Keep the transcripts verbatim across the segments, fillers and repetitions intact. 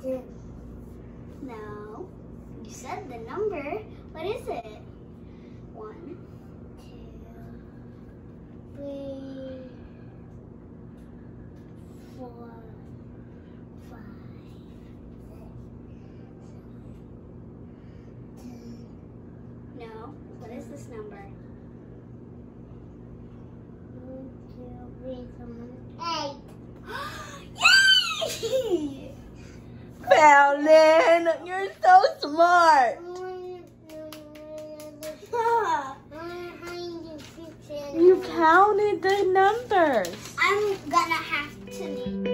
No. You said the number. What is it? One, two, three, four, five, six, seven. No. What is this number? One, two, three, seven, eight. Yay! Fallon, you're so smart. You counted the numbers. I'm gonna have to need.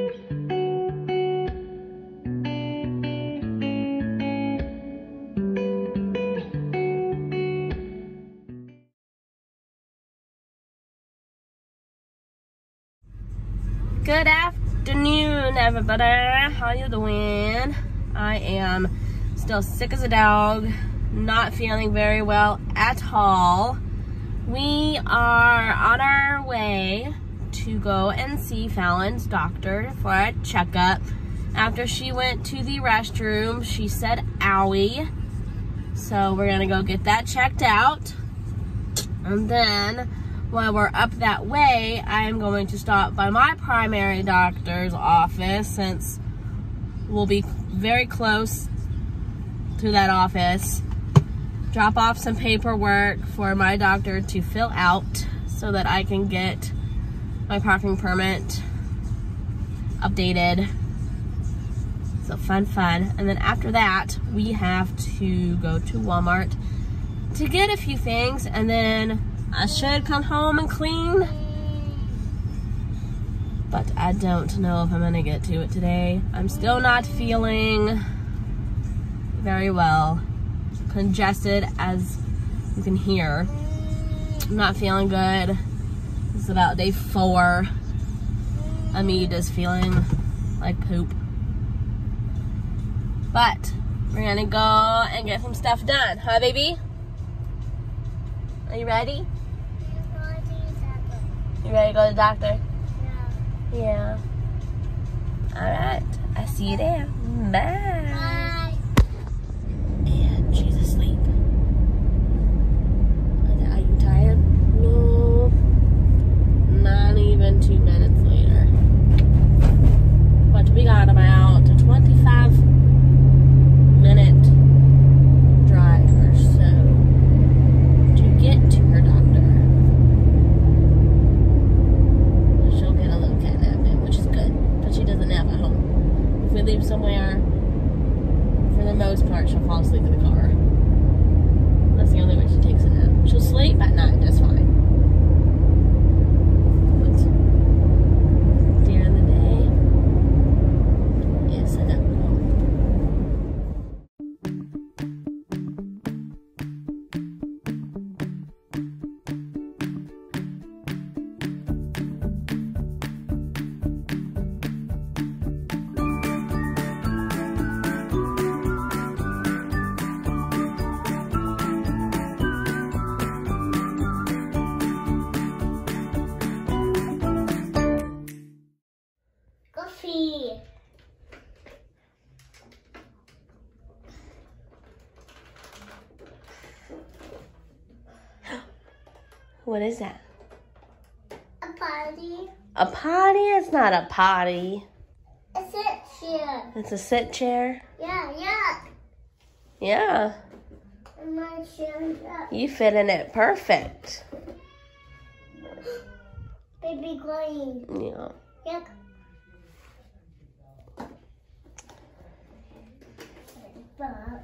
Good afternoon, everybody. How you doing? I am still sick as a dog, not feeling very well at all. We are on our way to go and see Fallon's doctor for a checkup. After she went to the restroom, she said owie. So we're gonna go get that checked out. And then while we're up that way, I'm going to stop by my primary doctor's office since we'll be very close to that office. Drop off some paperwork for my doctor to fill out so that I can get my parking permit updated. So fun, fun. And then after that, we have to go to Walmart to get a few things, and then I should come home and clean. But I don't know if I'm gonna get to it today. I'm still not feeling very well. Congested, as you can hear. I'm not feeling good. It's about day four of me just feeling like poop. But we're gonna go and get some stuff done, huh, baby? Are you ready? You ready to go to the doctor? Yeah. Yeah. All right. I see you there. Bye. Bye. And she's asleep. Are you tired? No. Not even two minutes later. But we got about a twenty-five minute drive or so to get to her doctor. She'll get a little catnap in, which is good. But she doesn't nap at home. If we leave somewhere, for the most part, she'll fall asleep in the car. That's the only way she takes a nap. She'll sleep at night just fine. But during the day, yes, I know. Coffee. What is that? A party. A potty? It's not a potty. A sit chair. It's a sit chair. Yeah, yeah. Yeah. And my chair, yeah. You fit in it perfect. Baby green. Yeah. Yuck. Fuck.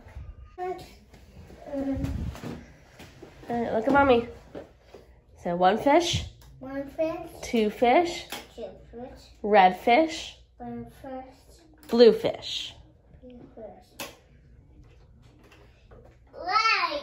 All right, look at mommy. So one fish, One fish. two fish, Two fish. red fish, One fish. blue fish. Two fish. Right.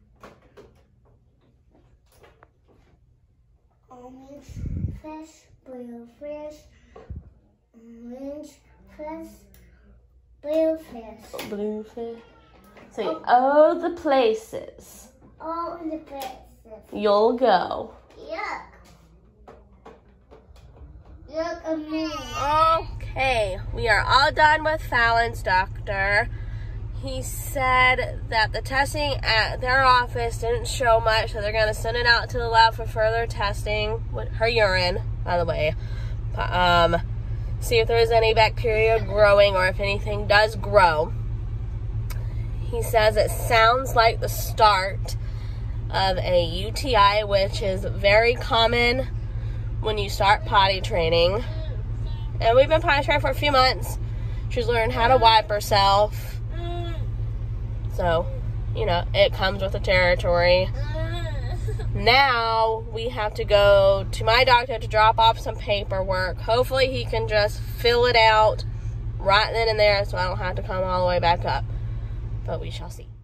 Orange fish. Blue fish. Orange fish. Blue fish. Blue fish. So all the places All in the places. you'll go. Yuck. Yuck at me. Okay. Okay, we are all done with Fallon's doctor. He said that the testing at their office didn't show much, so they're going to send it out to the lab for further testing with her urine, by the way. Um, see if there is any bacteria growing or if anything does grow. He says it sounds like the start of a U T I, which is very common when you start potty training. And we've been potty training for a few months. She's learned how to wipe herself. So, you know, it comes with the territory. Now, we have to go to my doctor to drop off some paperwork. Hopefully, he can just fill it out right then and there so I don't have to come all the way back up. But we shall see.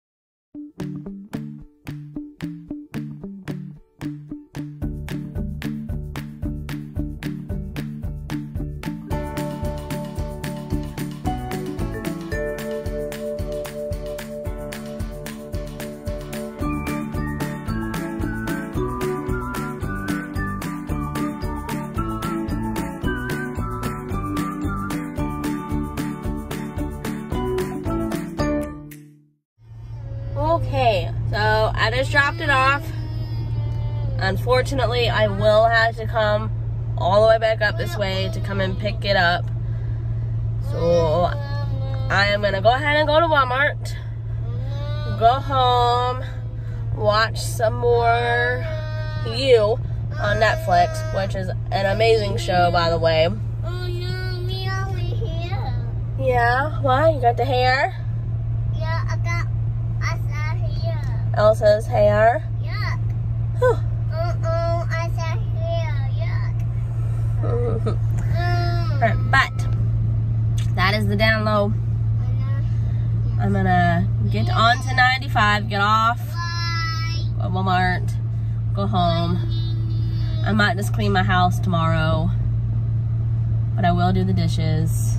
Okay, so I just dropped it off. Unfortunately, I will have to come all the way back up this way to come and pick it up. So I am gonna go ahead and go to Walmart, go home, watch some more You on Netflix, which is an amazing show, by the way. Oh no, me over here. Yeah, what? You got the hair? Yeah, I got Elsa's hair. Elsa's hair? Yuck. Whew. Uh-oh, Elsa's hair. Yuck. Mm. Alright, but that is the down low. I'm gonna get on to ninety-five, get off at Walmart, go home. I might just clean my house tomorrow, but I will do the dishes.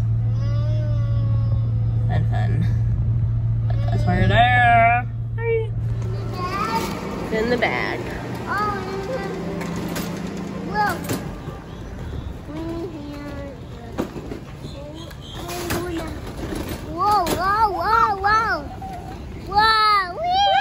Fun, fun. But that's where there. It's in the bag. Oh, look. Whoa, whoa, whoa, whoa. Whoa.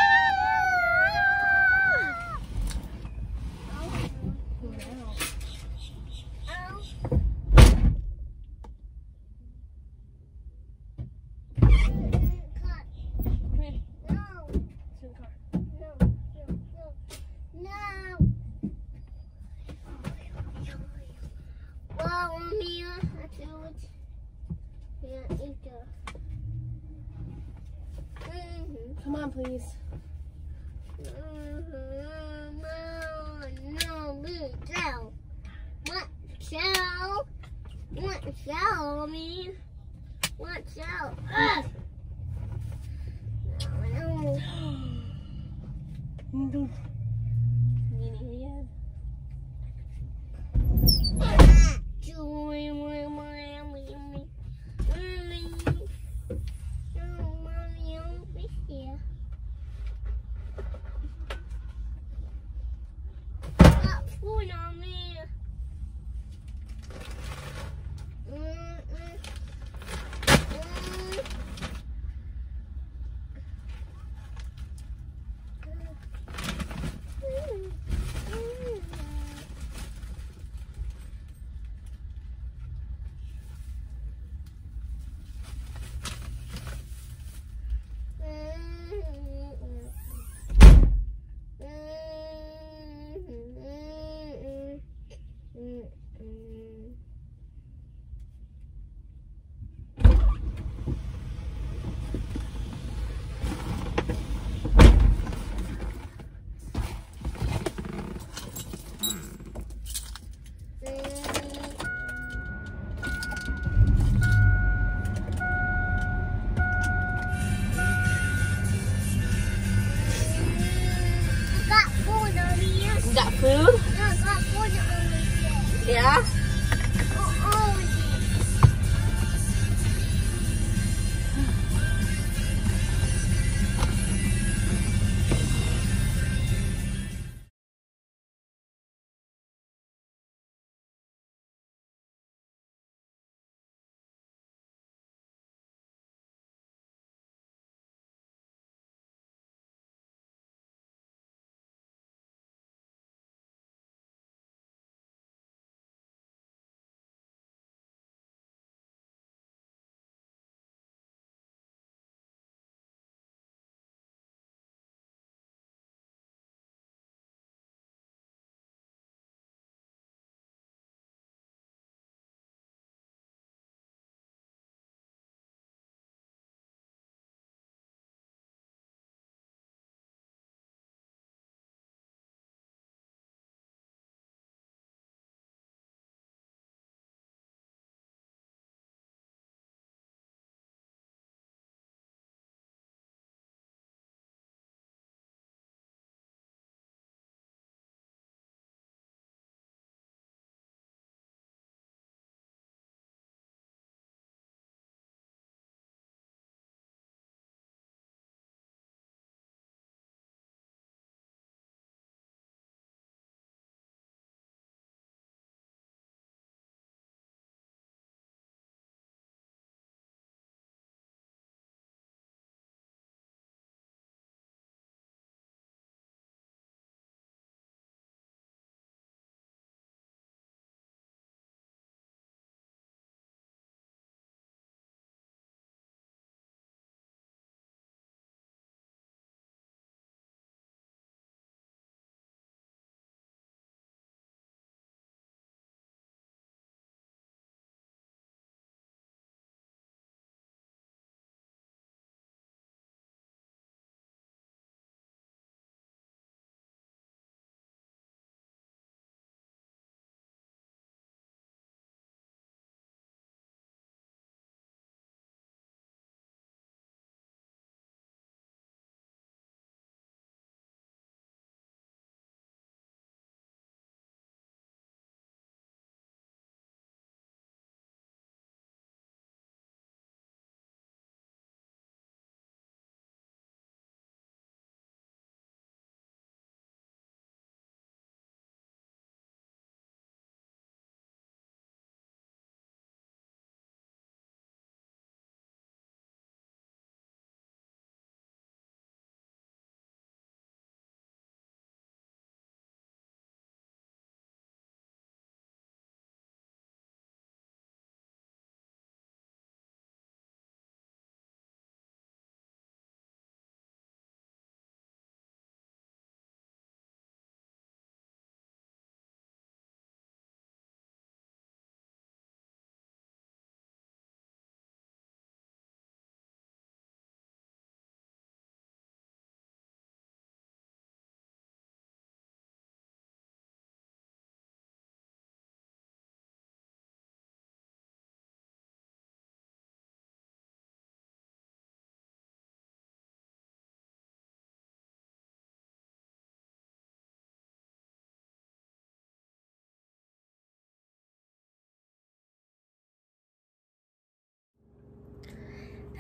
Come on, please. No, no, me, Joe. What, Joe? What, Joe? I mean, what, Joe? Ugh. No, no.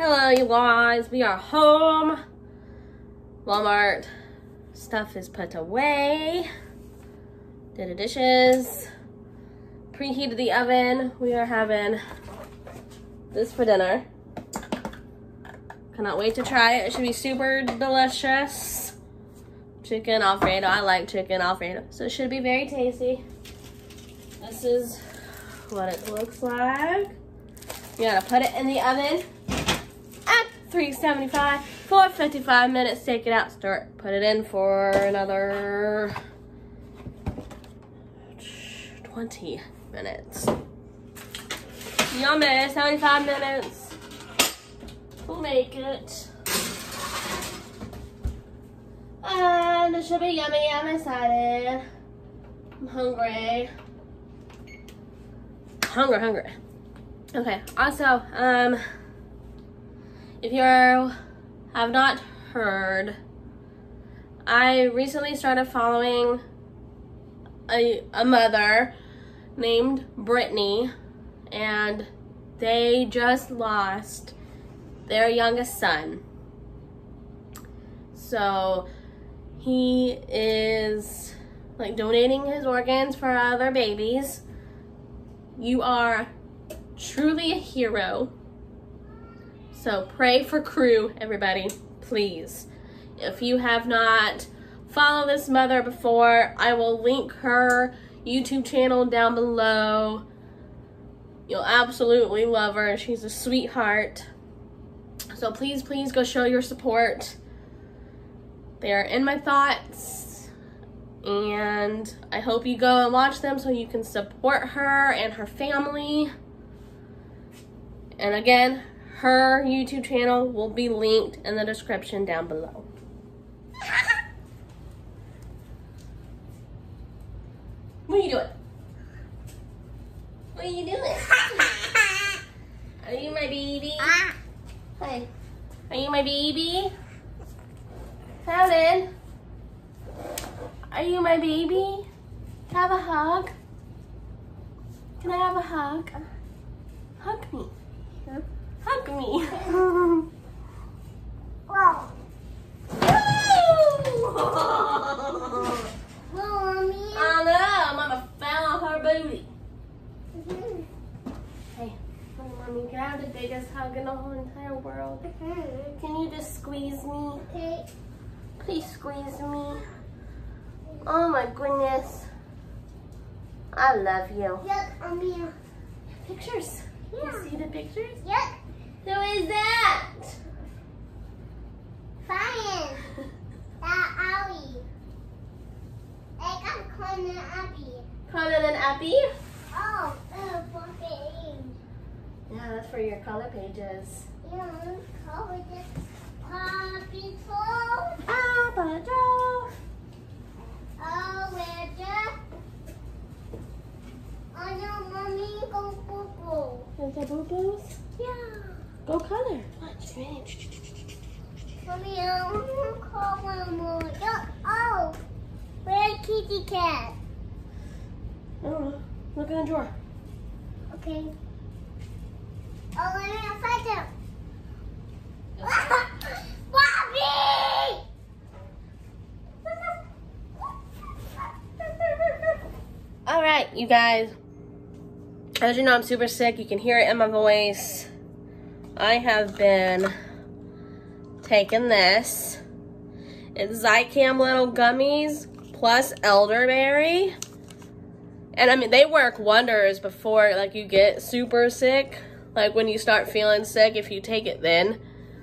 Hello, you guys. We are home. Walmart stuff is put away. Did the dishes. Preheated the oven. We are having this for dinner. Cannot wait to try it. It should be super delicious. Chicken Alfredo. I like chicken Alfredo, so it should be very tasty. This is what it looks like. You gotta put it in the oven at three seventy-five for fifty-five minutes. Take it out, stir it, put it in for another twenty minutes. Yummy, seventy-five minutes. We'll make it. And it should be yummy. I'm excited. I'm hungry. Hungry, hungry. Okay, also, um, if you have not heard, I recently started following a, a mother named Brittany, and they just lost their youngest son. So he is like donating his organs for other babies. You are truly a hero. So pray for Crew, everybody, please. If you have not followed this mother before, I will link her YouTube channel down below. You'll absolutely love her. She's a sweetheart. So please, please go show your support. They are in my thoughts, and I hope you go and watch them so you can support her and her family. And again, her YouTube channel will be linked in the description down below. What are you doing? What are you doing? Are you my baby? Hi. Are you my baby? Helen? Are you my baby? Can I have a hug? Can I have a hug? Hug me. Hug me. Whoa. Mommy. I know. Mama fell on her booty. Mm-hmm. Hey, Mommy, can I have the biggest hug in the whole entire world? Mm-hmm. Can you just squeeze me? Okay. Please squeeze me. Oh my goodness. I love you. Yep, I'm here. Pictures. Yeah. You see the pictures? Yep. Who is that? Fine. That Abby. I got Conan and Abby. Conan and Abby? Oh, uh, okay. Yeah, that's for your color pages. Yeah, cover this Paw Patrol. Paw Patrol. Oh, where the? Oh no, mommy, go boo boo. Is that boo-boos? Yeah. Go color. Watch. Mommy, I want to call one more. Yeah. Oh, where's Kitty Cat? I don't know. Look in the drawer. Okay. Oh, let me find him. Bobby! All right, you guys. As you know, I'm super sick. You can hear it in my voice. I have been taking this. It's Zicam little gummies plus elderberry. And I mean, they work wonders before like you get super sick. Like when you start feeling sick, if you take it then,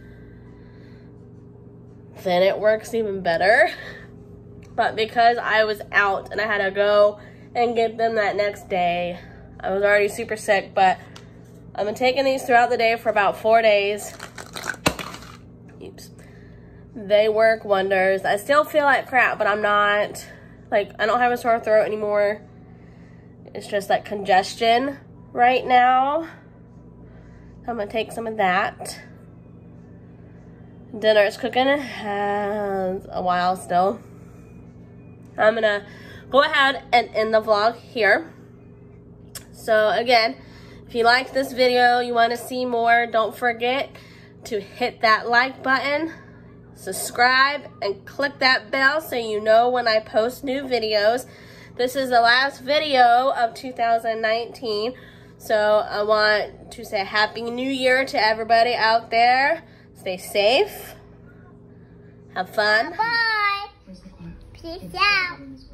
then it works even better. But because I was out and I had to go and get them that next day, I was already super sick, but I've been taking these throughout the day for about four days. Oops. They work wonders. I still feel like crap, but I'm not, like, I don't have a sore throat anymore. It's just like congestion right now. I'm gonna take some of that. Dinner is cooking. It has a while still. I'm gonna go ahead and end the vlog here. So again, if you liked this video, you want to see more, don't forget to hit that like button, subscribe, and click that bell so you know when I post new videos. This is the last video of two thousand nineteen, so I want to say Happy New Year to everybody out there. Stay safe. Have fun. Bye. Peace out.